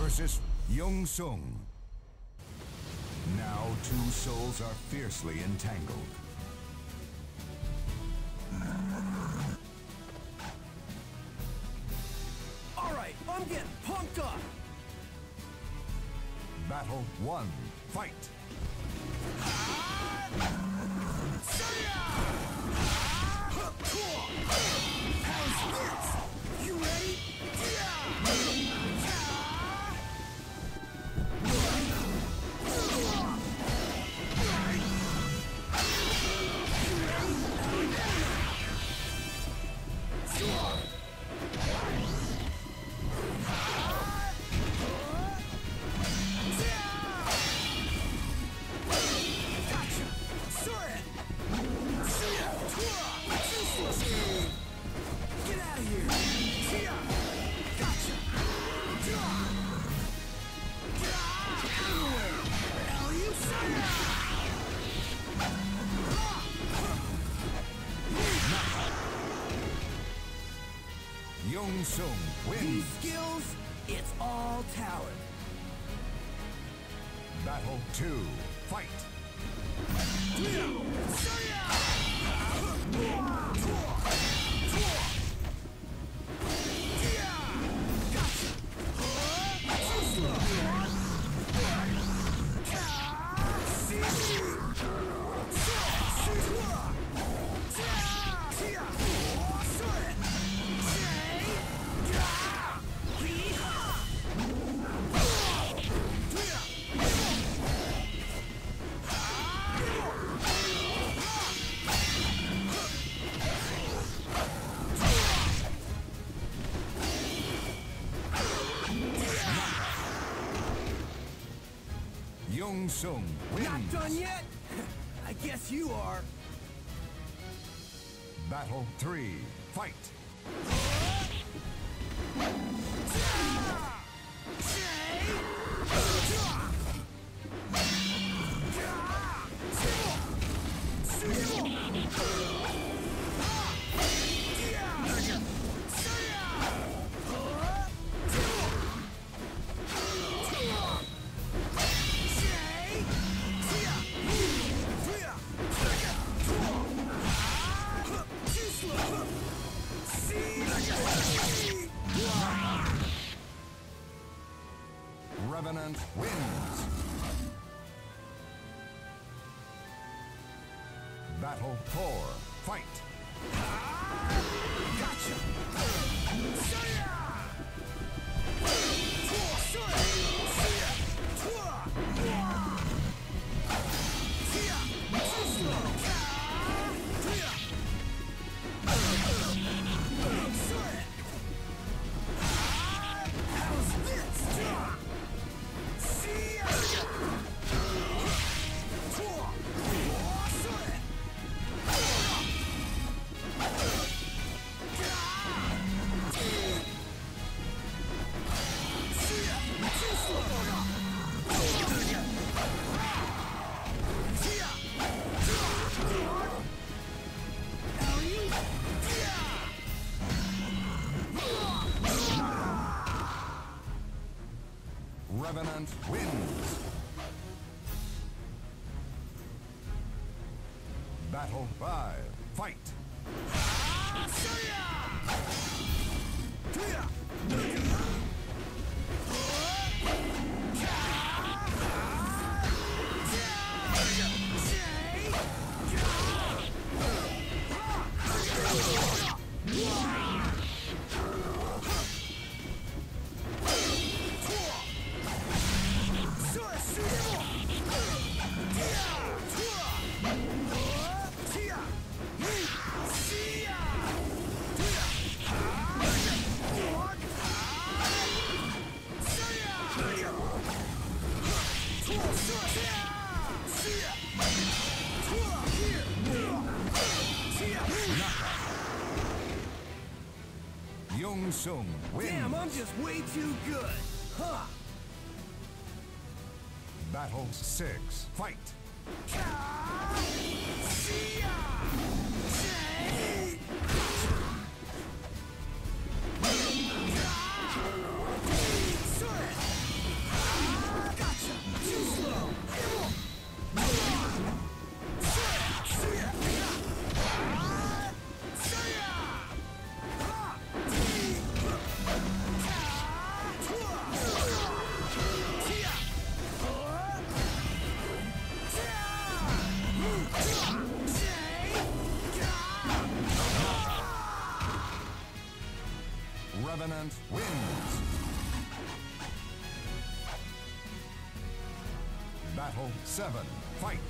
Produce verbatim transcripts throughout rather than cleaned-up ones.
versus Young Sung. Now two souls are fiercely entangled. Alright, I'm getting pumped up! Battle one, fight! How's this? You ready? Get out of here! Gotcha! Hell, you Young Sung wins. These skills, it's all talent. Battle two, fight! Young Sung wins. Not done yet? I guess you are. Battle three, fight! Revenant wins. Battle four, fight! Revenant wins. Battle five, fight! Young Sung wins. Damn, I'm just way too good. Huh? Battle six, fight! Revenant wins. Battle seven. Fight.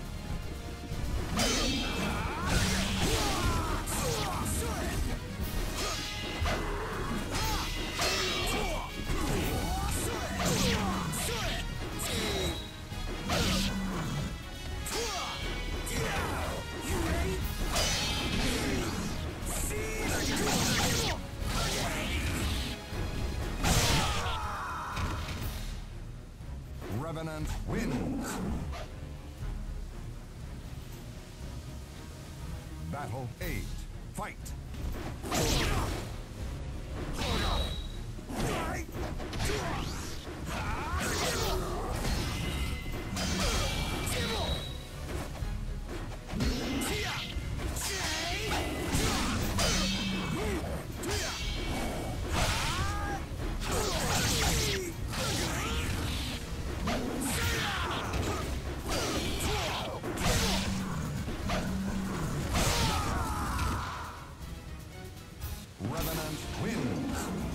Revenant wins. Battle eight. Fight. Revenant wins.